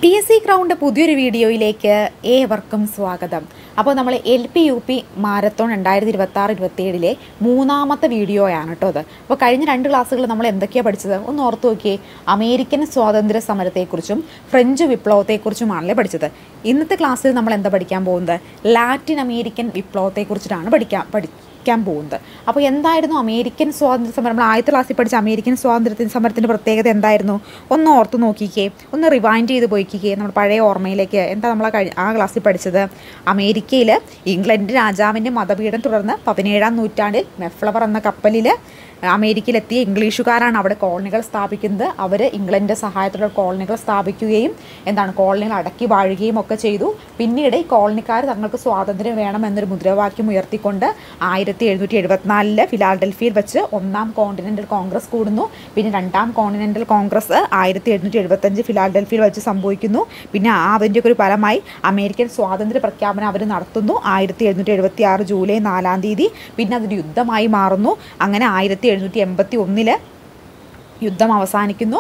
TSC crowned പുതിയൊരു വീഡിയോയിലേക്ക് ഏവർക്കും സ്വാഗതം. അപ്പോൾ നമ്മൾ LP-UP മാരത്തോൺ 2026-27 മൂന്നാമത്തെ വീഡിയോയാണ് കേട്ടോ അത്. അപ്പോൾ കഴിഞ്ഞ 2 ക്ലാസ്സുകൾ നമ്മൾ എന്തൊക്കെയാണ് പഠിച്ചത് ഒന്ന് ഓർത്ത് നോക്കിയേ. അമേരിക്കൻ സ്വാതന്ത്ര്യ സമരത്തെക്കുറിച്ചും ഫ്രഞ്ച് വിപ്ലവത്തെക്കുറിച്ചുമാണല്ലേ പഠിച്ചത്. ഇന്നത്തെ ക്ലാസ്സിൽ നമ്മൾ എന്താ പഠിക്കാൻ പോകുന്നത്? ലാറ്റിൻ അമേരിക്കൻ വിപ്ലവത്തെക്കുറിച്ചിട്ടാണ് പഠിക്കാൻ പോകുന്നത്. അപ്പോൾ എന്തായിരുന്നു അമേരിക്കൻ സ്വാതന്ത്ര്യ സമരം? നമ്മൾ ആദ്യത്തെ ക്ലാസ്സിൽ പഠിച്ച അമേരിക്കൻ സ്വാതന്ത്ര്യ സമരത്തിൻ്റെ പ്രത്യേകത എന്തായിരുന്നു? ഒന്ന് ഓർത്ത് നോക്കിക്കേ, ഒന്ന് റിവൈൻഡ് ചെയ്ത് പോയിക്കേ നമ്മുടെ പഴയ ഓർമ്മയിലേക്ക്. എന്താ നമ്മൾ ആ ക്ലാസ്സിൽ പഠിച്ചത്? അമേരിക്കയിൽ ഇംഗ്ലണ്ട് രാജാവിൻ്റെ മതപീഠം തുടർന്ന് 17-ാം നൂറ്റാണ്ടിൽ മെഫ്ലവർ എന്ന കപ്പലിൽ അമേരിക്കയിലെത്തിയ ഇംഗ്ലീഷുകാരാണ് അവിടെ കോളനികൾ സ്ഥാപിക്കുന്നത്. അവർ ഇംഗ്ലണ്ടിൻ്റെ സഹായത്തോടെ കോളനികൾ സ്ഥാപിക്കുകയും കോളനികൾ അടക്കി വാഴുകയും ഒക്കെ ചെയ്തു. പിന്നീട് ഈ കോളനിക്കാർ തങ്ങൾക്ക് സ്വാതന്ത്ര്യം വേണമെന്നൊരു മുദ്രാവാക്യം ഉയർത്തിക്കൊണ്ട് 1774 ഫിലാഡൽഫിയയിൽ വെച്ച് 1-ാം കോണ്ടിനെൻ്റൽ കോൺഗ്രസ് കൂടുന്നു. പിന്നെ 2-ാം കോണ്ടിനെൻ്റൽ കോൺഗ്രസ് 1775 ഫിലാഡൽഫിയയിൽ വെച്ച് സംഭവിക്കുന്നു. പിന്നെ അതിൻ്റെയൊക്കെ ഒരു ഫലമായി അമേരിക്കൻ സ്വാതന്ത്ര്യ പ്രഖ്യാപനം അവർ നടത്തുന്നു 1776 ജൂലൈ 4-ാം തീയതി. പിന്നെ അതൊരു യുദ്ധമായി മാറുന്നു. അങ്ങനെ 1781 യുദ്ധം അവസാനിക്കുന്നു.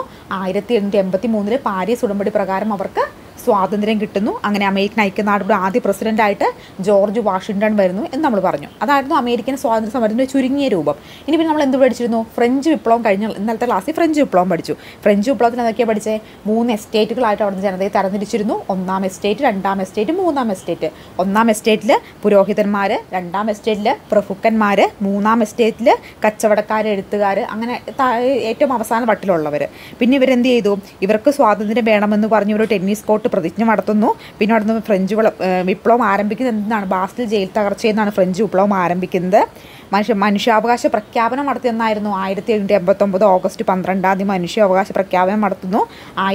1783 പാരീസ് ഉടമ്പടി പ്രകാരം അവർക്ക് സ്വാതന്ത്ര്യം കിട്ടുന്നു. അങ്ങനെ അമേരിക്കൻ ഐക്യനാടുകളുടെ ആദ്യ പ്രസിഡൻ്റായിട്ട് ജോർജ് വാഷിങ്ടൺ വരുന്നു എന്ന് നമ്മൾ പറഞ്ഞു. അതായിരുന്നു അമേരിക്കൻ സ്വാതന്ത്ര്യ സമരത്തിൻ്റെ ചുരുങ്ങിയ രൂപം. ഇനി പിന്നെ നമ്മൾ എന്ത് പഠിച്ചിരുന്നു? ഫ്രഞ്ച് വിപ്ലവം കഴിഞ്ഞ ഇന്നലത്തെ ക്ലാസ്സിൽ ഫ്രഞ്ച് വിപ്ലവം പഠിച്ചു. ഫ്രഞ്ച് വിപ്ലവത്തിൽ എന്തൊക്കെയാണ് പഠിച്ചത്? 3 എസ്റ്റേറ്റുകളായിട്ട് അവിടുന്ന് ജനതയെ തരംതിരിച്ചിരുന്നു. 1-ാം എസ്റ്റേറ്റ്, 2-ാം എസ്റ്റേറ്റ്, 3-ാം എസ്റ്റേറ്റ്. 1-ാം എസ്റ്റേറ്റിൽ പുരോഹിതന്മാർ, 2-ാം എസ്റ്റേറ്റിൽ പ്രഭുക്കന്മാർ, 3-ാം എസ്റ്റേറ്റിൽ കച്ചവടക്കാർ, എഴുത്തുകാർ, അങ്ങനെ ഏറ്റവും അവസാന വട്ടിലുള്ളവർ. പിന്നെ ഇവരെന്ത് ചെയ്തു? ഇവർക്ക് സ്വാതന്ത്ര്യം വേണമെന്ന് പറഞ്ഞ് ഇവർ ടെന്നീസ് കോർട്ട് പ്രതിജ്ഞ നടത്തുന്നു. പിന്നെ അവിടുന്ന് ഫ്രഞ്ച് വിപ്ലവം ആരംഭിക്കുന്നത് എന്താണ്? ബാസ്റ്റിൽ ജയിൽ തകർച്ചയെന്നാണ് ഫ്രഞ്ച് വിപ്ലവം ആരംഭിക്കുന്നത്. മനുഷ്യാവകാശ പ്രഖ്യാപനം നടത്തിയെന്നായിരുന്നു 1789 ഓഗസ്റ്റ് 12-ാം തീയതി മനുഷ്യാവകാശ പ്രഖ്യാപനം നടത്തുന്നു.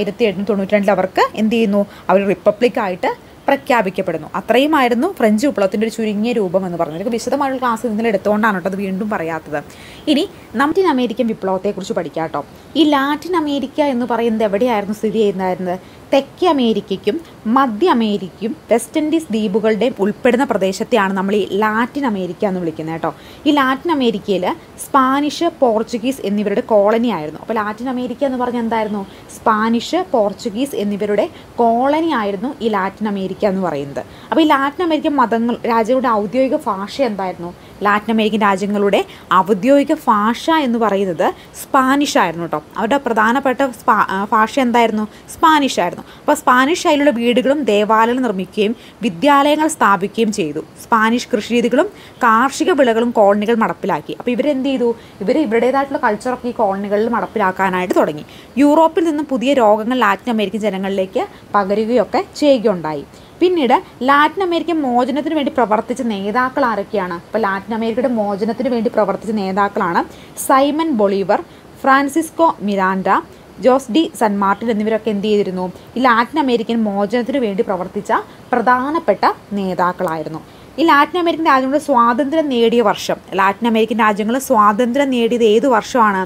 1792 അവർക്ക് എന്ത് ചെയ്യുന്നു? അവർ റിപ്പബ്ലിക്കായിട്ട് പ്രഖ്യാപിക്കപ്പെടുന്നു. അത്രയുമായിരുന്നു ഫ്രഞ്ച് വിപ്ലവത്തിൻ്റെ ഒരു ചുരുങ്ങിയ രൂപം എന്ന് പറഞ്ഞത്. വിശദമായുള്ള ക്ലാസ് ഇന്നലെ എടുത്തുകൊണ്ടാണ് കേട്ടോ അത് വീണ്ടും പറയാത്തത്. ഇനി ലാറ്റിൻ അമേരിക്കൻ വിപ്ലവത്തെക്കുറിച്ച് പഠിക്കാം കേട്ടോ. ഈ ലാറ്റിൻ അമേരിക്ക എന്ന് പറയുന്നത് എവിടെയായിരുന്നു സ്ഥിതി ചെയ്യുന്നതായിരുന്നത്? തെക്കേ അമേരിക്കയ്ക്കും മധ്യ അമേരിക്കയും വെസ്റ്റ് ഇൻഡീസ് ദ്വീപുകളുടെയും ഉൾപ്പെടുന്ന പ്രദേശത്തെയാണ് നമ്മൾ ഈ ലാറ്റിൻ അമേരിക്ക എന്ന് വിളിക്കുന്നത് കേട്ടോ. ഈ ലാറ്റിൻ അമേരിക്കയിൽ സ്പാനിഷ്, പോർച്ചുഗീസ് എന്നിവരുടെ കോളനി ആയിരുന്നു. അപ്പോൾ ലാറ്റിൻ അമേരിക്ക എന്ന് പറഞ്ഞാൽ എന്തായിരുന്നു? സ്പാനിഷ്, പോർച്ചുഗീസ് എന്നിവരുടെ കോളനി ആയിരുന്നു ഈ ലാറ്റിൻ അമേരിക്ക എന്ന് പറയുന്നത്. അപ്പോൾ ഈ ലാറ്റിൻ അമേരിക്കൻ രാജ്യങ്ങളുടെ ഔദ്യോഗിക ഭാഷ എന്തായിരുന്നു? ലാറ്റിൻ അമേരിക്കൻ രാജ്യങ്ങളുടെ ഔദ്യോഗിക ഭാഷ എന്ന് പറയുന്നത് സ്പാനിഷ് ആയിരുന്നു കേട്ടോ. അവരുടെ പ്രധാനപ്പെട്ട ഭാഷ എന്തായിരുന്നു? സ്പാനിഷ് ആയിരുന്നു. അപ്പോൾ സ്പാനിഷ് ശൈലിയുള്ള വീടുകളും ദേവാലയങ്ങൾ നിർമ്മിക്കുകയും വിദ്യാലയങ്ങൾ സ്ഥാപിക്കുകയും ചെയ്തു. സ്പാനിഷ് കൃഷിരീതികളും കാർഷിക വിളകളും കോളനികൾ നടപ്പിലാക്കി. അപ്പോൾ ഇവരെന്ത് ചെയ്തു? ഇവരുടേതായിട്ടുള്ള കൾച്ചറൊക്കെ ഈ കോളനികളിൽ നടപ്പിലാക്കാനായിട്ട് തുടങ്ങി. യൂറോപ്പിൽ നിന്നും പുതിയ രോഗങ്ങൾ ലാറ്റിൻ അമേരിക്കൻ ജനങ്ങളിലേക്ക് പകരുകയൊക്കെ ചെയ്യുകയുണ്ടായി. പിന്നീട് ലാറ്റിൻ അമേരിക്കൻ മോചനത്തിന് വേണ്ടി പ്രവർത്തിച്ച നേതാക്കൾ ആരൊക്കെയാണ്? അപ്പോൾ ലാറ്റിൻ അമേരിക്കയുടെ മോചനത്തിന് വേണ്ടി പ്രവർത്തിച്ച നേതാക്കളാണ് Simon Bolivar, Francisco Miranda, Jose de San Martin എന്നിവരൊക്കെ എന്ത് ചെയ്തിരുന്നു? ഈ ലാറ്റിൻ അമേരിക്കൻ മോചനത്തിന് വേണ്ടി പ്രവർത്തിച്ച പ്രധാനപ്പെട്ട നേതാക്കളായിരുന്നു. ഈ ലാറ്റിൻ അമേരിക്കൻ രാജ്യങ്ങൾ സ്വാതന്ത്ര്യം നേടിയ വർഷം, ലാറ്റിൻ അമേരിക്കൻ രാജ്യങ്ങൾ സ്വാതന്ത്ര്യം നേടിയത് ഏത് വർഷമാണ്?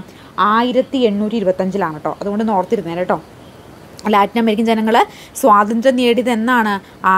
1825 കേട്ടോ. അതുകൊണ്ട് ഓർത്തിരുന്നേ കേട്ടോ. ലാറ്റിൻ അമേരിക്കൻ ജനങ്ങൾ സ്വാതന്ത്ര്യം നേടിയത് എന്നാണ്?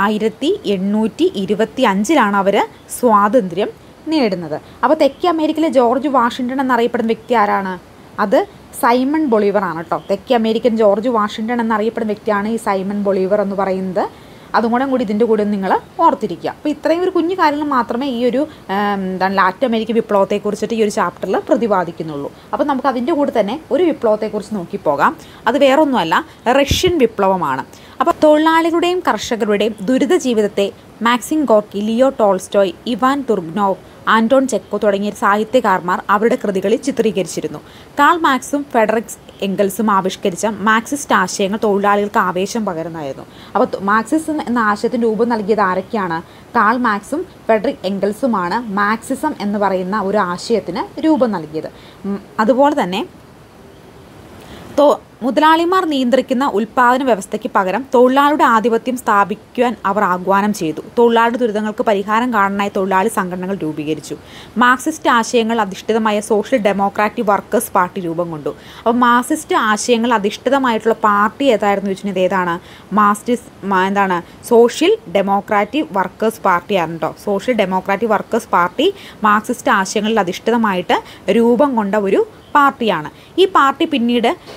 1825 അവർ സ്വാതന്ത്ര്യം നേടുന്നത്. അപ്പോൾ തെക്കേ അമേരിക്കയിലെ ജോർജ് വാഷിങ്ടൺ എന്നറിയപ്പെടുന്ന വ്യക്തി ആരാണ്? അത് സൈമൺ ബൊളീവർ ആണ് കേട്ടോ. തെക്കേ അമേരിക്കൻ ജോർജ് വാഷിങ്ടൺ എന്നറിയപ്പെടുന്ന വ്യക്തിയാണ് ഈ സൈമൺ ബൊളീവർ എന്ന് പറയുന്നത്. അതുകൂടെ ഇതിൻ്റെ കൂടെ നിങ്ങൾ ഓർത്തിരിക്കുക. അപ്പോൾ ഇത്രയും ഒരു കുഞ്ഞു കാര്യങ്ങൾ മാത്രമേ ഈ ഒരു ലാറ്റിൻ അമേരിക്കൻ വിപ്ലവത്തെക്കുറിച്ചിട്ട് ഈ ഒരു ചാപ്റ്ററിൽ പ്രതിപാദിക്കുന്നുള്ളൂ. അപ്പോൾ നമുക്ക് അതിൻ്റെ കൂടെ തന്നെ ഒരു വിപ്ലവത്തെക്കുറിച്ച് നോക്കിപ്പോകാം. അത് വേറൊന്നുമല്ല, റഷ്യൻ വിപ്ലവമാണ്. അപ്പോൾ തൊഴിലാളികളുടെയും കർഷകരുടെയും ദുരിത ജീവിതത്തെ Maxim Gorky, Leo Tolstoy, Ivan Turgenev, Anton Chekhov തുടങ്ങിയ സാഹിത്യകാരന്മാർ അവരുടെ കൃതികളിൽ ചിത്രീകരിച്ചിരുന്നു. കാൾ മാർക്സും ഫ്രെഡറിക് എംഗൽസും ആവിഷ്കരിച്ച മാർക്സിസ്റ്റ് ആശയങ്ങൾ തൊഴിലാളികൾക്ക് ആവേശം പകരുന്നതായിരുന്നു. അപ്പോൾ മാർക്സിസം എന്ന ആശയത്തിന് രൂപം നൽകിയത് ആരൊക്കെയാണ്? കാൾ മാർക്സും ഫ്രെഡറിക് എംഗൽസുമാണ് മാർക്സിസം എന്ന് പറയുന്ന ഒരു ആശയത്തിന് രൂപം നൽകിയത്. അതുപോലെ തന്നെ മുതലാളിമാർ നിയന്ത്രിക്കുന്ന ഉൽപ്പാദന വ്യവസ്ഥയ്ക്ക് പകരം തൊഴിലാളിയുടെ ആധിപത്യം സ്ഥാപിക്കുവാൻ അവർ ആഹ്വാനം ചെയ്തു. തൊഴിലാളിയുടെ ദുരിതങ്ങൾക്ക് പരിഹാരം കാണാനായി തൊഴിലാളി സംഘടനകൾ രൂപീകരിച്ചു. മാർക്സിസ്റ്റ് ആശയങ്ങൾ അധിഷ്ഠിതമായ സോഷ്യൽ ഡെമോക്രാറ്റിക് വർക്കേഴ്സ് പാർട്ടി രൂപം കൊണ്ടു. അപ്പോൾ മാർക്സിസ്റ്റ് ആശയങ്ങൾ അധിഷ്ഠിതമായിട്ടുള്ള പാർട്ടി ഏതായിരുന്നു ചോദിച്ചിട്ടുണ്ടെങ്കിൽ ഏതാണ്? സോഷ്യൽ ഡെമോക്രാറ്റിക് വർക്കേഴ്സ് പാർട്ടിയാണ് കേട്ടോ. Social democratic workers party Marxist ആശയങ്ങളിൽ അധിഷ്ഠിതമായിട്ട് രൂപം കൊണ്ട ഒരു പാർട്ടിയാണ്. ഈ പാർട്ടി പിന്നീട് മെൻഷെവിക്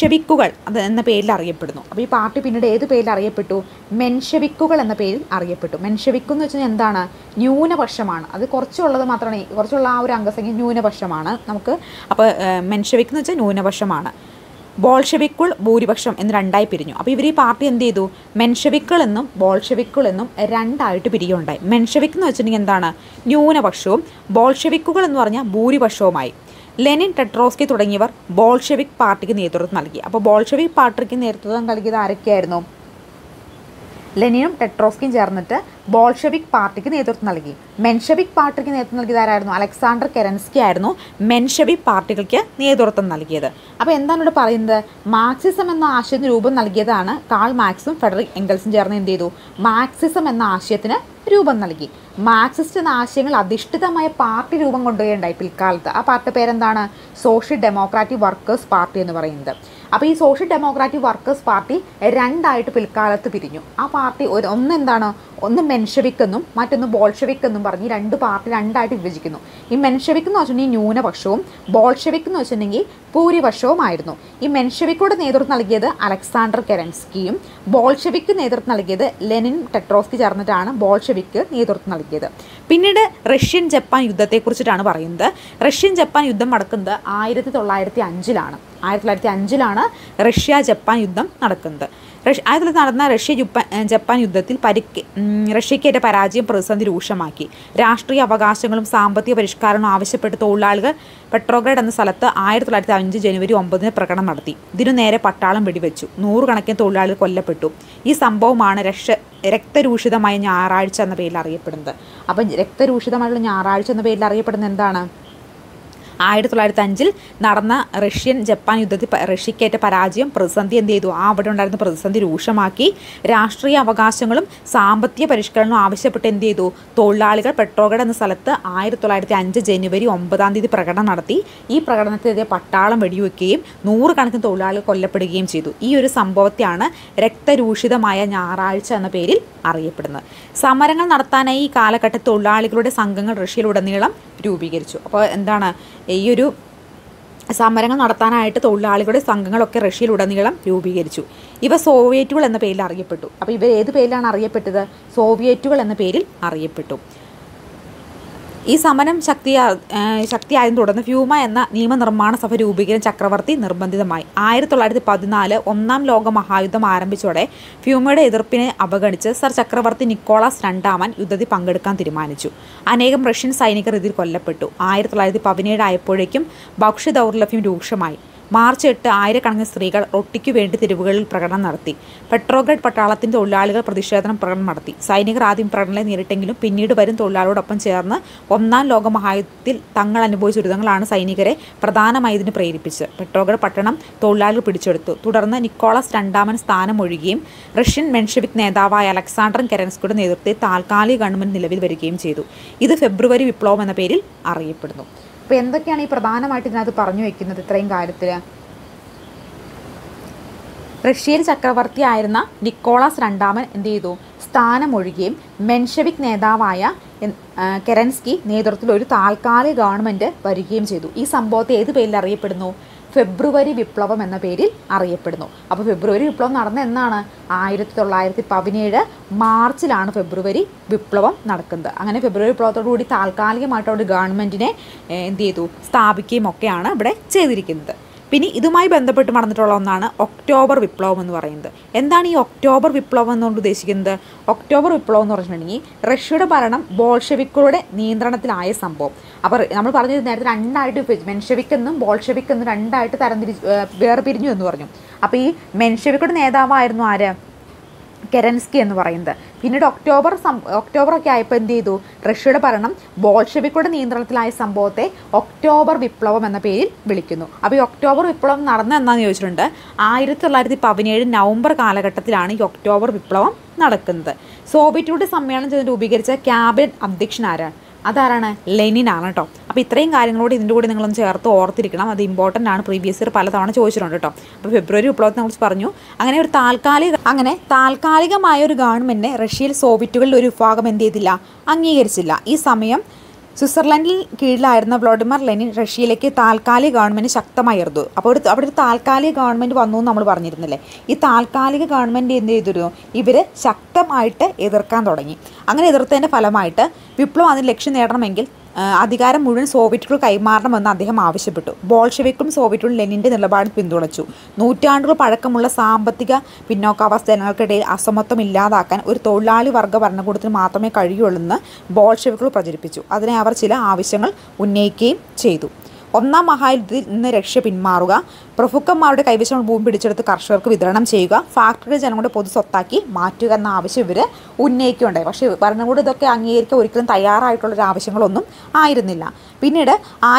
മെൻഷെവിക്കുകൾ എന്ന പേരിൽ അറിയപ്പെടുന്നു. അപ്പോൾ ഈ പാർട്ടി പിന്നീട് ഏത് പേരിൽ അറിയപ്പെട്ടു? മെൻഷെവിക്കുകൾ എന്ന പേരിൽ അറിയപ്പെട്ടു. മെൻഷെവിക്ക് എന്ന് വെച്ചാൽ എന്താണ്? ന്യൂനപക്ഷമാണ്. അത് കുറച്ചുള്ളത് മാത്രമാണ്, കുറച്ചുള്ള ആ ഒരു അംഗസംഖ്യ ന്യൂനപക്ഷമാണ് നമുക്ക്. അപ്പോൾ മെൻഷെവിക്ക് എന്ന് വെച്ചാൽ ന്യൂനപക്ഷമാണ്. ബോൾഷെവിക്കുകൾ ഭൂരിപക്ഷം എന്ന് രണ്ടായി പിരിഞ്ഞു. അപ്പോൾ ഇവർ ഈ പാർട്ടി എന്ത് ചെയ്തു? മെൻഷെവിക്കുകൾ എന്നും ബോൾഷെവിക്കുകൾ എന്നും രണ്ടായിട്ട് പിരിയുണ്ടായി. മെൻഷെവിക്ക് എന്ന് വെച്ചിട്ടുണ്ടെങ്കിൽ എന്താണ്? ന്യൂനപക്ഷവും ബോൾഷെവിക്കുകൾ എന്ന് പറഞ്ഞാൽ ഭൂരിപക്ഷവുമായി. ലെനിൻ, ടെട്രോസ്കി തുടങ്ങിയവർ ബോൾഷെവിക് പാർട്ടിക്ക് നേതൃത്വം നൽകി. അപ്പോൾ ബോൾഷെവിക് പാർട്ടിക്ക് നേതൃത്വം നൽകിയത് ആരൊക്കെയായിരുന്നു? ലെനിനും ടെട്രോസ്കിയും ചേർന്നിട്ട് ബോൾഷെവിക് പാർട്ടിക്ക് നേതൃത്വം നൽകി. മെൻഷെവിക് പാർട്ടിക്ക് നേതൃത്വം നൽകിയത് ആരായിരുന്നു? അലക്സാണ്ടർ കെരൻസ്കി ആയിരുന്നു മെൻഷെവിക് പാർട്ടികൾക്ക് നേതൃത്വം നൽകിയത്. അപ്പോൾ എന്താണ് ഇവിടെ പറയുന്നത്? മാർക്സിസം എന്ന ആശയത്തിന് രൂപം നൽകിയതാണ് കാൾ മാർക്സും ഫ്രെഡറിക് എംഗൽസും ചേർന്ന് എന്ത് ചെയ്തു? മാർക്സിസം എന്ന ആശയത്തിന് രൂപം നൽകി. മാർക്സിസ്റ്റ് എന്ന ആശയങ്ങൾ അധിഷ്ഠിതമായ പാർട്ടി രൂപം കൊണ്ടുവരികയുണ്ടായി പിൽക്കാലത്ത്. ആ പാർട്ടി പേരെന്താണ്? സോഷ്യൽ ഡെമോക്രാറ്റിക് വർക്കേഴ്സ് പാർട്ടി എന്ന് പറയുന്നത്. അപ്പോൾ ഈ സോഷ്യൽ ഡെമോക്രാറ്റിക് വർക്കേഴ്സ് പാർട്ടി രണ്ടായിട്ട് പിൽക്കാലത്ത് പിരിഞ്ഞു. ആ പാർട്ടി ഒന്ന് എന്താണ്? ഒന്ന് മെൻഷെവിക് എന്നും മറ്റൊന്ന് ബോൾഷെവിക് എന്നും പറഞ്ഞ് രണ്ട് പാർട്ടി രണ്ടായിട്ട് വിഭജിക്കുന്നു. ഈ മെൻഷെവിക് എന്ന് വെച്ചിട്ടുണ്ടെങ്കിൽ ന്യൂനപക്ഷവും ബോൾഷെവിക് എന്ന് വെച്ചിട്ടുണ്ടെങ്കിൽ ഭൂരിപക്ഷവുമായിരുന്നു. ഈ മെൻഷെവിക്കോട് നേതൃത്വം നൽകിയത് അലക്സാണ്ടർ കെരൻസ്കിയും ബോൾഷെവിക്ക് നേതൃത്വം നൽകിയത് ലെനിൻ, ടെട്രോസ്കി ചേർന്നിട്ടാണ് ബോൾഷെവിക്ക് നേതൃത്വം നൽകിയത്. പിന്നീട് റഷ്യൻ ജപ്പാൻ യുദ്ധത്തെക്കുറിച്ചിട്ടാണ് പറയുന്നത്. റഷ്യൻ ജപ്പാൻ യുദ്ധം നടക്കുന്നത് 1905-ലാണ്. 1905-ലാണ് റഷ്യ ജപ്പാൻ യുദ്ധം നടക്കുന്നത്. 1900 നടന്ന ജപ്പാൻ യുദ്ധത്തിൽ റഷ്യക്കേറ്റ പരാജയം പ്രതിസന്ധി രൂക്ഷമാക്കി. രാഷ്ട്രീയ അവകാശങ്ങളും സാമ്പത്തിക പരിഷ്കാരങ്ങളും ആവശ്യപ്പെട്ട് തൊഴിലാളികൾ പെട്രോഗ്രഡ് എന്ന സ്ഥലത്ത് 1905 ജനുവരി 9 പ്രകടനം നടത്തി. ഇതിനു നേരെ പട്ടാളം വെടിവെച്ചു. 100 കണക്കിന് തൊഴിലാളികൾ കൊല്ലപ്പെട്ടു. ഈ സംഭവമാണ് രക്തരൂഷിതമായ ഞായറാഴ്ച എന്ന പേരിൽ അറിയപ്പെടുന്നത്. അപ്പം രക്തരൂഷിതമായുള്ള ഞായറാഴ്ച എന്ന പേരിൽ അറിയപ്പെടുന്നത് എന്താണ്? 1905 നടന്ന റഷ്യൻ ജപ്പാൻ യുദ്ധത്തിൽ റഷ്യക്കേറ്റ പരാജയം പ്രതിസന്ധി എന്ത് ചെയ്തു? അവിടെ ഉണ്ടായിരുന്ന പ്രതിസന്ധി രൂക്ഷമാക്കി. രാഷ്ട്രീയ അവകാശങ്ങളും സാമ്പത്തിക പരിഷ്കരണവും ആവശ്യപ്പെട്ട് എന്ത് ചെയ്തു? തൊഴിലാളികൾ പെട്രോഗ്രഡ് എന്ന സ്ഥലത്ത് 1905 ജനുവരി 9 പ്രകടനം നടത്തി. ഈ പ്രകടനത്തിനെതിരെ പട്ടാളം വെടിവെക്കുകയും 100 കണക്കിന് തൊഴിലാളികൾ കൊല്ലപ്പെടുകയും ചെയ്തു. ഈ ഒരു സംഭവത്തെയാണ് രക്തരൂഷിതമായ ഞായറാഴ്ച എന്ന പേരിൽ അറിയപ്പെടുന്നത്. സമരങ്ങൾ നടത്താനായി ഈ കാലഘട്ടത്തിൽ തൊഴിലാളികളുടെ സംഘങ്ങൾ റഷ്യയിലുടനീളം രൂപീകരിച്ചു. അപ്പോൾ എന്താണ്? ഈ ഒരു സമരങ്ങൾ നടത്താനായിട്ട് തൊഴിലാളികളുടെ സംഘങ്ങളൊക്കെ റഷ്യയിലുടനീളം രൂപീകരിച്ചു. ഇവ സോവിയറ്റുകൾ എന്ന പേരിൽ അറിയപ്പെട്ടു. അപ്പോൾ ഇവർ ഏത് പേരിലാണ് അറിയപ്പെട്ടത്? സോവിയറ്റുകൾ എന്ന പേരിൽ അറിയപ്പെട്ടു. ഈ സമരം ശക്തിയായതിനെ തുടർന്ന് ഫ്യൂമ എന്ന നിയമനിർമ്മാണ സഭ രൂപീകരണം ചക്രവർത്തി നിർബന്ധിതമായി. 1914 ഒന്നാം ലോക മഹായുദ്ധം ആരംഭിച്ചതോടെ ഫ്യൂമയുടെ എതിർപ്പിനെ അവഗണിച്ച് സർ ചക്രവർത്തി നിക്കോളാസ് രണ്ടാമൻ യുദ്ധത്തിൽ പങ്കെടുക്കാൻ തീരുമാനിച്ചു. അനേകം റഷ്യൻ സൈനികർ ഇതിൽ കൊല്ലപ്പെട്ടു. 1917 ആയപ്പോഴേക്കും ഭക്ഷ്യദൗർലഭ്യം രൂക്ഷമായി. മാർച്ച് 8 ആയിരക്കണക്കിന് സ്ത്രീകൾ റൊട്ടിക്കു വേണ്ടി തെരുവുകളിൽ പ്രകടനം നടത്തി. പെട്രോഗ്രഡ് പട്ടാളത്തിൻ്റെ തൊഴിലാളികൾ പ്രതിഷേധം പ്രകടനം നടത്തി. സൈനികർ ആദ്യം പ്രകടനങ്ങളെ നേരിട്ടെങ്കിലും പിന്നീട് വരും തൊഴിലാളികളോടൊപ്പം ചേർന്ന് ഒന്നാം ലോക മഹായുദ്ധത്തിൽ തങ്ങൾ അനുഭവിച്ച ദുരിതങ്ങളാണ് സൈനികരെ പ്രധാനമായി ഇതിന് പ്രേരിപ്പിച്ചത്. പെട്രോഗ്രഡ് പട്ടണം തൊഴിലാളികൾ പിടിച്ചെടുത്തു. തുടർന്ന് നിക്കോളാസ് രണ്ടാമൻ സ്ഥാനം ഒഴിയുകയും റഷ്യൻ മെൻഷെവിക് നേതാവായ അലക്സാണ്ടർ കെരൻസ്കിയുടെ നേതൃത്വത്തിൽ താൽക്കാലിക ഗവൺമെൻറ് നിലവിൽ വരികയും ചെയ്തു. ഇത് ഫെബ്രുവരി വിപ്ലവം എന്ന പേരിൽ അറിയപ്പെടുന്നു. അപ്പോൾ എന്തൊക്കെയാണ് ഈ പ്രധാനമായിട്ട് ഇതിനകത്ത് പറഞ്ഞു വയ്ക്കുന്നത്? ഇത്രയും കാര്യത്തിൽ റഷ്യയിൽ ചക്രവർത്തിയായിരുന്ന നിക്കോളാസ് രണ്ടാമൻ എന്ത് ചെയ്തു? സ്ഥാനമൊഴിയുകയും മെൻഷെവിക് നേതാവായ കെരൻസ്കി നേതൃത്വത്തിൽ ഒരു താൽക്കാലിക ഗവൺമെൻറ് വരികയും ചെയ്തു. ഈ സംഭവത്തെ ഏത് പേരിൽ അറിയപ്പെടുന്നു? ഫെബ്രുവരി വിപ്ലവം എന്ന പേരിൽ അറിയപ്പെടുന്നു. അപ്പോൾ ഫെബ്രുവരി വിപ്ലവം നടന്ന എന്നാണ്? 1917 മാർച്ചിലാണ് ഫെബ്രുവരി വിപ്ലവം നടക്കുന്നത്. അങ്ങനെ ഫെബ്രുവരി വിപ്ലവത്തോടുകൂടി താൽക്കാലികമായിട്ട് ഒരു ഗവൺമെൻറ്റിനെ എന്ത് ചെയ്തു? സ്ഥാപിക്കുകയും ഒക്കെയാണ് ഇവിടെ ചെയ്തിരിക്കുന്നത്. പിന്നെ ഇതുമായി ബന്ധപ്പെട്ട് നടന്നിട്ടുള്ള ഒന്നാണ് ഒക്ടോബർ വിപ്ലവം എന്ന് പറയുന്നത്. എന്താണ് ഈ ഒക്ടോബർ വിപ്ലവം എന്നുകൊണ്ട് ഉദ്ദേശിക്കുന്നത്? ഒക്ടോബർ വിപ്ലവം എന്ന് പറഞ്ഞിട്ടുണ്ടെങ്കിൽ റഷ്യയുടെ ഭരണം ബോൾഷെവിക്കുകളുടെ നിയന്ത്രണത്തിലായ സംഭവം. അപ്പോൾ നമ്മൾ പറഞ്ഞത് നേരത്തെ രണ്ടായിട്ട് മെൻഷെവിക് എന്നും ബോൾഷെവിക് എന്നും രണ്ടായിട്ട് വേർപിരിഞ്ഞു എന്ന് പറഞ്ഞു. അപ്പോൾ ഈ മെൻഷെവിക്കുടെ നേതാവായിരുന്നു ആര്? കെരൻസ്കി എന്ന് പറയുന്നത്. പിന്നീട് ഒക്ടോബറൊക്കെ ആയപ്പോൾ എന്ത് ചെയ്തു? റഷ്യയുടെ ഭരണം ബോൾഷെവിക്കുകളുടെ നിയന്ത്രണത്തിലായ സംഭവത്തെ ഒക്ടോബർ വിപ്ലവം എന്ന പേരിൽ വിളിക്കുന്നു. അപ്പോൾ ഈ ഒക്ടോബർ വിപ്ലവം നടന്ന എന്താണെന്ന് ചോദിച്ചിട്ടുണ്ട്. 1917 നവംബർ കാലഘട്ടത്തിലാണ് ഈ ഒക്ടോബർ വിപ്ലവം നടക്കുന്നത്. സോവിയറ്റുകളുടെ സമ്മേളനം ചെയ്ത് രൂപീകരിച്ച ക്യാബിനറ്റ് അധ്യക്ഷൻ ആരാണ്? അതാരാണ്? ലെനിനാണ് കേട്ടോ. അപ്പോൾ ഇത്രയും കാര്യങ്ങളോട് ഇതിൻ്റെ കൂടെ നിങ്ങളൊന്ന് ചേർത്ത് ഓർത്തിരിക്കണം. അത് ഇമ്പോർട്ടൻ്റ് ആണ്. പ്രീവിയസ് ഇയർ പലതവണ ചോദിച്ചിട്ടുണ്ട് കേട്ടോ. അപ്പോൾ ഫെബ്രുവരി വിപ്ലവത്തെ കുറിച്ച് പറഞ്ഞു. അങ്ങനെ താൽക്കാലികമായ ഒരു ഗവൺമെൻറ്റിനെ റഷ്യയിൽ സോവിയറ്റുകളിൽ ഒരു വിഭാഗം എന്ത് ചെയ്തില്ല? അംഗീകരിച്ചില്ല. ഈ സമയം സ്വിറ്റ്സർലൻഡിൽ കീഴിലായിരുന്ന വ്ളാഡിമിർ ലെനിൻ റഷ്യയിലേക്ക് താൽക്കാലിക ഗവൺമെൻറ് ശക്തമായിരുന്നു. അപ്പോൾ അവിടെ ഒരു താൽക്കാലിക ഗവൺമെൻറ് വന്നു എന്ന് നമ്മൾ പറഞ്ഞിരുന്നില്ലേ. ഈ താൽക്കാലിക ഗവൺമെൻറ് എന്ത് ചെയ്തിരുന്നു, ഇവർ ശക്തമായിട്ട് എതിർക്കാൻ തുടങ്ങി. അങ്ങനെ എതിർത്തതിൻ്റെ ഫലമായിട്ട് വിപ്ലവം അതിന് ലക്ഷ്യം നേടണമെങ്കിൽ അധികാരം മുഴുവൻ സോവിയറ്റുകൾ കൈമാറണമെന്ന് അദ്ദേഹം ആവശ്യപ്പെട്ടു. ബോൾഷെവിക്കും സോവിയറ്റുകളും ലെനിൻ്റെ നിലപാട് പിന്തുണച്ചു. നൂറ്റാണ്ടുകൾ പഴക്കമുള്ള സാമ്പത്തിക പിന്നോക്കാവസ്ഥ ജനങ്ങൾക്കിടയിൽ അസമത്വം ഇല്ലാതാക്കാൻ ഒരു തൊഴിലാളി വർഗ്ഗ ഭരണകൂടത്തിന് മാത്രമേ കഴിയുള്ളൂവെന്ന് ബോൾഷെവിക്കുകൾ പ്രചരിപ്പിച്ചു. അതിനെ അവർ ചില ആവശ്യങ്ങൾ ഉന്നയിക്കുകയും ചെയ്തു. ഒന്നാം മഹായുദ്ധത്തിൽ നിന്ന് റഷ്യ പിന്മാറുക, പ്രഭുക്കന്മാരുടെ കൈവശം ഭൂമി പിടിച്ചെടുത്ത് കർഷകർക്ക് വിതരണം ചെയ്യുക, ഫാക്ടറി ജനങ്ങളുടെ പൊതു സ്വത്താക്കി മാറ്റുക എന്ന ആവശ്യം ഇവർ ഉന്നയിക്കുകയുണ്ടായി. പക്ഷേ ഭരണകൂടം ഇതൊക്കെ അംഗീകരിക്കാൻ ഒരിക്കലും തയ്യാറായിട്ടുള്ളൊരു ആവശ്യങ്ങളൊന്നും ആയിരുന്നില്ല. പിന്നീട്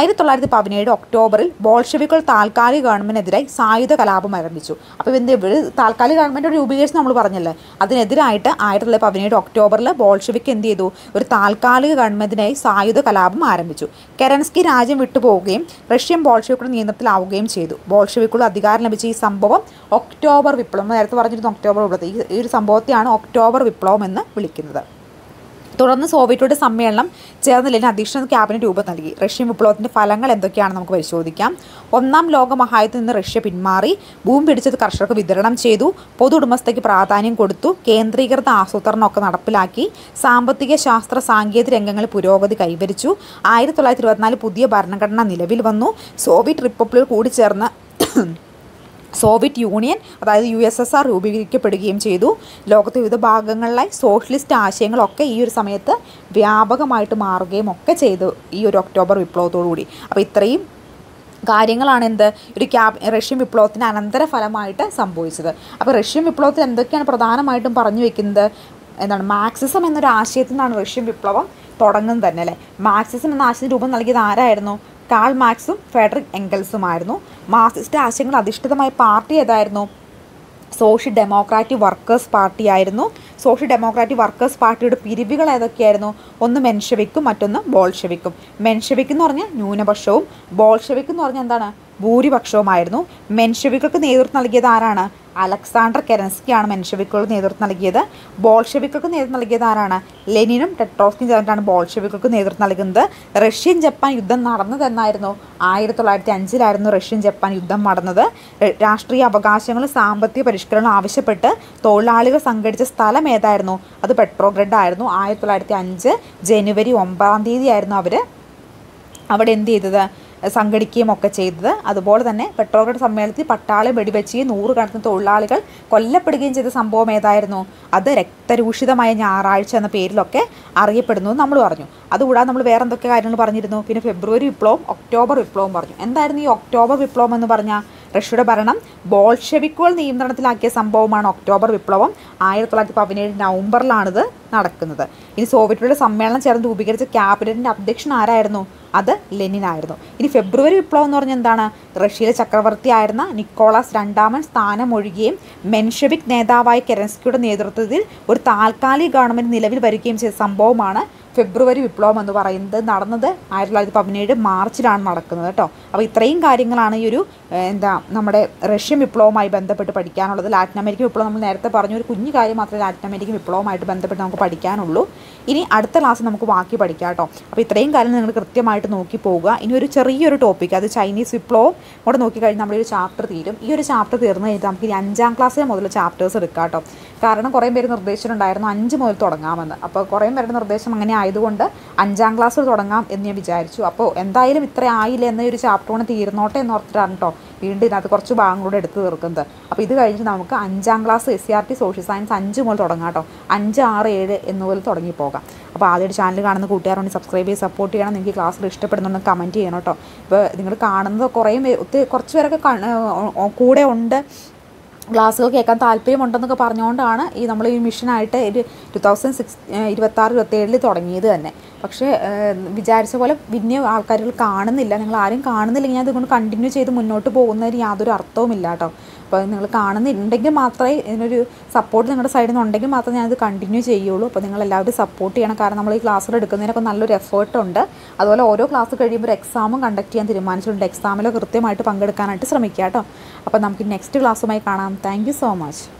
1917 ഒക്ടോബറിൽ ബോൾഷെവിക്കുകൾ താൽക്കാലിക ഗവൺമെൻറ്റിനെതിരായി സായുധ കലാപം ആരംഭിച്ചു. അപ്പോൾ ഇവർ താൽക്കാലിക ഗവൺമെൻറ് രൂപീകരിച്ച് നമ്മൾ പറഞ്ഞല്ലോ, അതിനെതിരായിട്ട് 1917 ഒക്ടോബറിൽ ബോൾഷെവിക്ക് എന്ത് ചെയ്തു, ഒരു താൽക്കാലിക ഗവൺമെൻറ്റിനായി സായുധ കലാപം ആരംഭിച്ചു. കെരൻസ്കി രാജ്യം വിട്ടുപോവുകയും റഷ്യൻ ബോൾഷെവിക്കുകളുടെ നിയന്ത്രണത്തിലാവുകയും ചെയ്തു. ബോൾഷെവിക്കുകൾ അധികാരം ലഭിച്ച ഈ സംഭവം ഒക്ടോബർ വിപ്ലവം, നേരത്തെ പറഞ്ഞിരുന്നു ഒക്ടോബർ വിപ്ലവം, ഈ ഒരു സംഭവത്തെയാണ് ഒക്ടോബർ വിപ്ലവം എന്ന് വിളിക്കുന്നത്. തുടർന്ന് സോവിയറ്റുകളുടെ സമ്മേളനം ചേർന്ന് ലെനിൻ അധ്യക്ഷ ക്യാബിനറ്റ് രൂപം നൽകി. റഷ്യൻ വിപ്ലവത്തിൻ്റെ ഫലങ്ങൾ എന്തൊക്കെയാണെന്ന് നമുക്ക് പരിശോധിക്കാം. ഒന്നാം ലോക മഹായുദ്ധത്തിൽ നിന്ന് റഷ്യ പിന്മാറി, ഭൂമി പിടിച്ചത് കർഷകർക്ക് വിതരണം ചെയ്തു, പൊതു ഉടമസ്ഥയ്ക്ക് പ്രാധാന്യം കൊടുത്തു, കേന്ദ്രീകൃത ആസൂത്രണമൊക്കെ നടപ്പിലാക്കി, സാമ്പത്തിക ശാസ്ത്ര സാങ്കേതിക രംഗങ്ങളിൽ പുരോഗതി കൈവരിച്ചു. 1924 പുതിയ ഭരണഘടന നിലവിൽ വന്നു. സോവിയറ്റ് റിപ്പബ്ലിക് കൂടിച്ചേർന്ന് സോവിയറ്റ് യൂണിയൻ അതായത് USSR രൂപീകരിക്കപ്പെടുകയും ചെയ്തു. ലോകത്തെ വിവിധ ഭാഗങ്ങളിലായി സോഷ്യലിസ്റ്റ് ആശയങ്ങളൊക്കെ ഈ ഒരു സമയത്ത് വ്യാപകമായിട്ട് മാറുകയും ഒക്കെ ചെയ്തു ഈ ഒരു ഒക്ടോബർ വിപ്ലവത്തോടുകൂടി. അപ്പോൾ ഇത്രയും കാര്യങ്ങളാണ് ഒരു റഷ്യൻ വിപ്ലവത്തിന് അനന്തരഫലമായിട്ട് സംഭവിച്ചത്. അപ്പോൾ റഷ്യൻ വിപ്ലവത്തിൽ എന്തൊക്കെയാണ് പ്രധാനമായിട്ടും പറഞ്ഞു വെക്കുന്നത്, മാർക്സിസം എന്നൊരു ആശയത്തിൽ നിന്നാണ് റഷ്യൻ വിപ്ലവം തുടങ്ങുന്നത് തന്നെ അല്ലേ. മാർക്സിസം എന്ന ആശയത്തിന് രൂപം നൽകിയത് ആരായിരുന്നു? കാൾ മാർക്സും ഫ്രെഡറിക് എംഗൽസുമായിരുന്നു. മാർക്സിസ്റ്റ് ആശയങ്ങൾ അധിഷ്ഠിതമായ പാർട്ടി ഏതായിരുന്നു? സോഷ്യൽ ഡെമോക്രാറ്റിക് വർക്കേഴ്സ് പാർട്ടി ആയിരുന്നു. സോഷ്യൽ ഡെമോക്രാറ്റിക് വർക്കേഴ്സ് പാർട്ടിയുടെ പിരിവുകൾ ഏതൊക്കെയായിരുന്നു? ഒന്ന് മെൻഷെവിക്കും മറ്റൊന്ന് ബോൾഷെവിക്കും. മെൻഷെവിക് എന്ന് പറഞ്ഞാൽ ന്യൂനപക്ഷവും ബോൾഷെവിക് എന്ന് പറഞ്ഞാൽ എന്താണ്, ഭൂരിപക്ഷവുമായിരുന്നു. മെൻഷെവിക്കൾക്ക് നേതൃത്വം നൽകിയത് ആരാണ്? അലക്സാണ്ടർ കെരൻസ്കിയാണ് മെൻഷെവിക്കുകൾക്ക് നേതൃത്വം നൽകിയത്. ബോൾഷെവിക്കൾക്ക് നേതൃത്വം നൽകിയത് ആരാണ്? ലെനിനും ടെട്രോസ്കിയും ചേർന്നിട്ടാണ് ബോൾഷെവിക്കൾക്ക് നേതൃത്വം നൽകുന്നത്. റഷ്യൻ ജപ്പാൻ യുദ്ധം നടന്നത് എന്നായിരുന്നു? 1905 റഷ്യൻ ജപ്പാൻ യുദ്ധം നടന്നത്. രാഷ്ട്രീയ അവകാശങ്ങളും സാമ്പത്തിക പരിഷ്കരണവും ആവശ്യപ്പെട്ട് തൊഴിലാളികൾ സംഘടിച്ച സ്ഥലം ഏതായിരുന്നു? അത് പെട്രോഗ്രഡ് ആയിരുന്നു. 1905 ജനുവരി 9 ആയിരുന്നു അവർ അവിടെ എന്ത് ചെയ്തത്, സംഘടിക്കുകയും ഒക്കെ ചെയ്തത്. അതുപോലെ തന്നെ പെട്രോഗ്രഡ് സമ്മേളനത്തിൽ പട്ടാളം വെടിവെച്ചുകയും 100 കണക്കിന് തൊഴിലാളികൾ കൊല്ലപ്പെടുകയും ചെയ്ത സംഭവം ഏതായിരുന്നു? അത് രക്തരൂഷിതമായ ഞായറാഴ്ച എന്ന പേരിലൊക്കെ അറിയപ്പെടുന്നു നമ്മൾ പറഞ്ഞു. അതുകൂടാതെ നമ്മൾ വേറെ എന്തൊക്കെ കാര്യങ്ങൾ പറഞ്ഞിരുന്നു? പിന്നെ ഫെബ്രുവരി വിപ്ലവം, ഒക്ടോബർ വിപ്ലവം പറഞ്ഞു. എന്തായിരുന്നു ഈ ഒക്ടോബർ വിപ്ലവം എന്ന് പറഞ്ഞാൽ? റഷ്യയുടെ ഭരണം ബോൾഷെവിക്കുകൾ നിയന്ത്രണത്തിലാക്കിയ സംഭവമാണ് ഒക്ടോബർ വിപ്ലവം. 1917 നവംബറിലാണിത് നടക്കുന്നത്. ഇനി സോവിയറ്റുകളുടെ സമ്മേളനം ചേർന്ന് രൂപീകരിച്ച ക്യാബിനറ്റിൻ്റെ അധ്യക്ഷൻ ആരായിരുന്നു? അത് ലെനിനായിരുന്നു. ഇനി ഫെബ്രുവരി വിപ്ലവം എന്ന് പറഞ്ഞാൽ എന്താണ്? റഷ്യയിലെ ചക്രവർത്തിയായിരുന്ന നിക്കോളാസ് രണ്ടാമൻ സ്ഥാനമൊഴിയുകയും മെൻഷെവിക് നേതാവായ കെരൻസ്കിയുടെ നേതൃത്വത്തിൽ ഒരു താൽക്കാലിക ഗവൺമെൻറ് നിലവിൽ വരികയും ചെയ്ത സംഭവമാണ് ഫെബ്രുവരി വിപ്ലവം എന്ന് പറയുന്നത്. നടന്നത് 1917 മാർച്ചിലാണ് നടക്കുന്നത് കേട്ടോ. അപ്പോൾ ഇത്രയും കാര്യങ്ങളാണ് ഈ ഒരു നമ്മുടെ റഷ്യൻ വിപ്ലവവുമായി ബന്ധപ്പെട്ട് പഠിക്കാനുള്ളത്. ലാറ്റിൻ അമേരിക്കൻ വിപ്ലവം നമ്മൾ നേരത്തെ പറഞ്ഞു, ഒരു കുഞ്ഞു കാര്യം മാത്രമേ ലാറ്റിൻ അമേരിക്കൻ വിപ്ലവവുമായിട്ട് ബന്ധപ്പെട്ട് നമുക്ക് പഠിക്കാനുള്ളൂ. ഇനി അടുത്ത ക്ലാസ് നമുക്ക് ബാക്കി പഠിക്കാം കേട്ടോ. അപ്പോൾ ഇത്രയും കാര്യം നിങ്ങൾ കൃത്യമായിട്ട് നോക്കി പോവുക. ഇനി ഒരു ചെറിയൊരു ടോപ്പിക്, അത് ചൈനീസ് വിപ്ലവം കൂടെ നോക്കിക്കഴിഞ്ഞാൽ നമ്മളൊരു ചാപ്റ്റർ തീരും. ഈ ഒരു ചാപ്റ്റർ തീർന്നു കഴിഞ്ഞിട്ട് നമുക്ക് ഇനി 5ാം ക്ലാസ്സിൽ മുതൽ ചാപ്റ്റേഴ്സ് എടുക്കാം കേട്ടോ. കാരണം കുറേ പേര് നിർദ്ദേശിച്ചിട്ടുണ്ടായിരുന്നു 5 മുതൽ തുടങ്ങാമെന്ന്. അപ്പോൾ കുറേ പേരുടെ നിർദ്ദേശം അങ്ങനെ ആയതുകൊണ്ട് 5ാം ക്ലാസ്സിൽ തുടങ്ങാം എന്ന് ഞാൻ വിചാരിച്ചു. അപ്പോൾ എന്തായാലും ഇത്ര ആയില്ല എന്നൊരു ചാപ്റ്റർ കൊണ്ട് തീർന്നോട്ടെ എന്ന് ഓർത്തിട്ടാണ് കേട്ടോ വീണ്ടും ഇതിനകത്ത് കുറച്ച് ഭാഗങ്ങളൂടെ എടുത്ത് തീർക്കുന്നത്. അപ്പോൾ ഇത് കഴിഞ്ഞിട്ട് നമുക്ക് 5ാം ക്ലാസ് SCRT സോഷ്യൽ സയൻസ് 5 മുതൽ തുടങ്ങാം കേട്ടോ. 5, 6, 7 എന്നുപോലെ തുടങ്ങി പോകാം. അപ്പോൾ ആദ്യമായിട്ട് ചാനൽ കാണുന്ന കൂട്ടുകാരുണ്ടെങ്കിൽ സബ്സ്ക്രൈബ് ചെയ്ത് സപ്പോർട്ട് ചെയ്യണം. നിങ്ങൾക്ക് ക്ലാസ്സിൽ ഇഷ്ടപ്പെടുന്നുണ്ടെങ്കിൽ കമൻറ്റ് ചെയ്യണം കേട്ടോ. ഇപ്പോൾ നിങ്ങൾ കാണുന്നത് കുറച്ച് പേരൊക്കെ കൂടെ ഉണ്ട്, ക്ലാസ്സുകൾ കേൾക്കാൻ താല്പര്യമുണ്ടെന്നൊക്കെ പറഞ്ഞുകൊണ്ടാണ് നമ്മൾ ഈ മിഷനായിട്ട് 2026-27 തുടങ്ങിയത് തന്നെ. പക്ഷേ വിചാരിച്ച പോലെ പിന്നെ ആൾക്കാരുകൾ കാണുന്നില്ല. നിങ്ങൾ ആരും കാണുന്നില്ലെങ്കിൽ ഞാൻ ഇതുകൊണ്ട് കണ്ടിന്യൂ ചെയ്ത് മുന്നോട്ട് പോകുന്നതിന് യാതൊരു അർത്ഥവുമില്ല കേട്ടോ. അപ്പോൾ നിങ്ങൾ കാണുന്നുണ്ടെങ്കിൽ മാത്രമേ ഇതിനൊരു സപ്പോർട്ട് നിങ്ങളുടെ സൈഡിൽ നിന്ന് ഉണ്ടെങ്കിൽ മാത്രമേ ഞാനിത് കണ്ടിന്യൂ ചെയ്യുള്ളൂ. അപ്പോൾ നിങ്ങളെല്ലാവരും സപ്പോർട്ട് ചെയ്യണം. കാരണം നമ്മൾ ഈ ക്ലാസ്സുകൾ എടുക്കുന്നതിനൊക്കെ നല്ലൊരു എഫേർട്ടുണ്ട്. അതുപോലെ ഓരോ ക്ലാസ് കഴിയുമ്പോൾ ഒരു എക്സാമും കണ്ടക്ട് ചെയ്യാൻ തീരുമാനിച്ചിട്ടുണ്ട്. എക്സാമിൽ കൃത്യമായിട്ട് പങ്കെടുക്കാനായിട്ട് ശ്രമിക്കുക കേട്ടോ. അപ്പോൾ നമുക്ക് നെക്സ്റ്റ് ക്ലാസ്സുമായി കാണാം. Thank you so much.